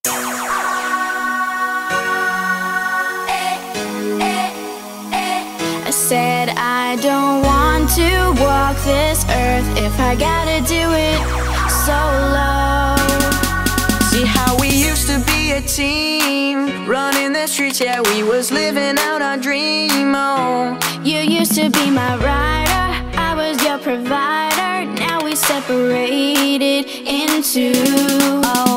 I said I don't want to walk this earth if I gotta do it solo. See how we used to be a team, running the streets, yeah, we was living out our dream. Oh, you used to be my rider, I was your provider. Now we separated into